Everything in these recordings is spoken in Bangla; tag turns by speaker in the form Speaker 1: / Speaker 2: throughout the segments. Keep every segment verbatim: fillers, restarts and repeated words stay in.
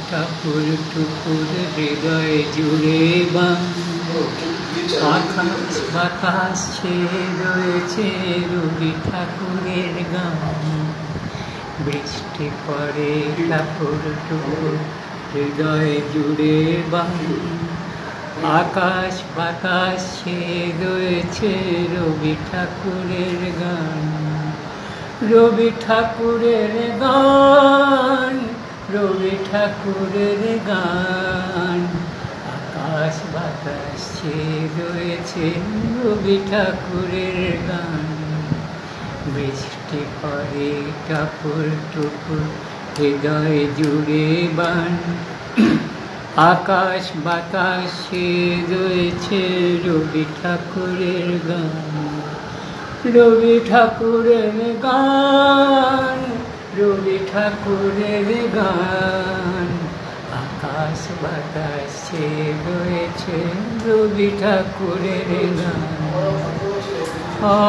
Speaker 1: টাপুর টুপুর হৃদয়ে জুড়ে বান, আকাশ বাতাস ছেয়ে রয়েছে রবি ঠাকুরের গান। বৃষ্টি পড়ে টাপুর টুপুর হৃদয়ে জুড়ে বান, আকাশ বাতাস ছেয়ে রয়েছে রবি ঠাকুরের গান। রবি ঠাকুরের গান, রবি ঠাকুরের গান, আকাশ বাতাস ছেয়ে রয়েছে রবি ঠাকুরের গান। বৃষ্টি পড়ে টাপুর টুপুর হৃদয় জুড়ে বান, আকাশ বাতাস ছেয়ে রয়েছে রবি ঠাকুরের গান। রবি ঠাকুরের গান, রবি ঠাকুরের গান, আকাশ বাতাস ছেয়ে রয়েছে রবি ঠাকুরের গান। আ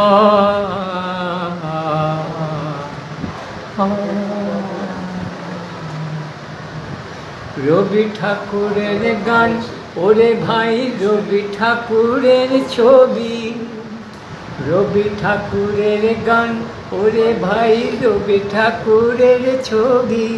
Speaker 1: রবি ঠাকুরের গান, ওরে ভাই রবি ঠাকুরের ছবি। রবি ঠাকুরের গান, ওরে ভাই রবি ঠাকুরের ছবি।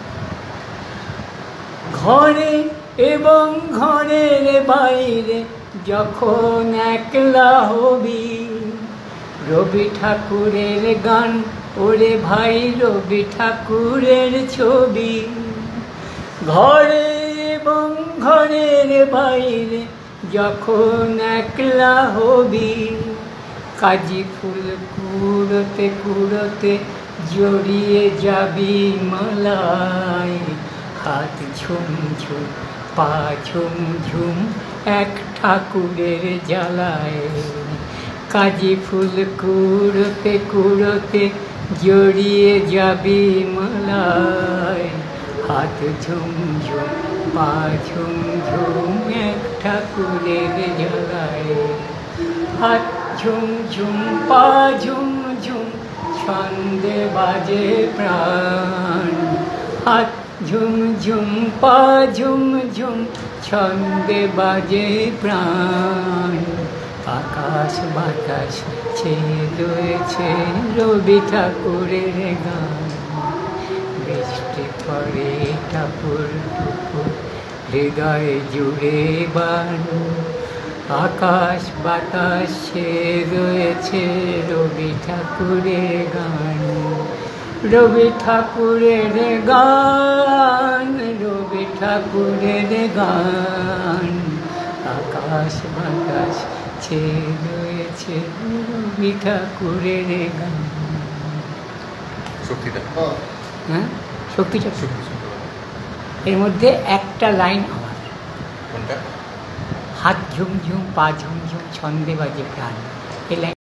Speaker 1: ঘরে এবং ঘরের বাইরে যখন একলা হবি, রবি ঠাকুরের গান, ওরে ভাই রবি ঠাকুরের ছবি। ঘরে এবং ঘরের বাইরে যখন একলা হবি, কাজি ফুল কুড়োতে কুড়োতে জড়িয়ে যাবি মালায়। হাত ঝুম ঝুম পা ঝুম ঝুম এক ঠাকুরের জ্বালায়। কাজি ফুল কুড়োতে কুড়োতে জড়িয়ে যাবি মালায়। হাত ঝুম ঝুম পা ঝুম ঝুম এক ঠাকুরের জ্বালায়। হাত ঝুম ঝুম পা ঝুম ঝুম ছন্দে বাজে প্রাণ। হাত ঝুম ঝুম পা ঝুম ঝুম ছন্দে বাজে প্রাণ। আকাশ বাতাস ছেয়ে রয়েছে রবি ঠাকুরের গান। বৃষ্টি পড়ে টাপুর টুপুর হৃদয় জুড়ে বান, আকাশ বাতাস ছেয়ে রয়েছে রবি ঠাকুরের গান। রবি ঠাকুরের গান, রবি ঠাকুরের গান, আকাশ বাতাস ছেয়ে রয়েছে রবি ঠাকুরের গান।
Speaker 2: শক্তিটা
Speaker 1: হ্যাঁ, শক্তিটা এর মধ্যে একটা লাইন আমার,
Speaker 2: কোনটা?
Speaker 1: হাত ঝুম ঝুম পা ঝুম ঝুম ছন্দে বাজে প্রাণ, এই লাইন।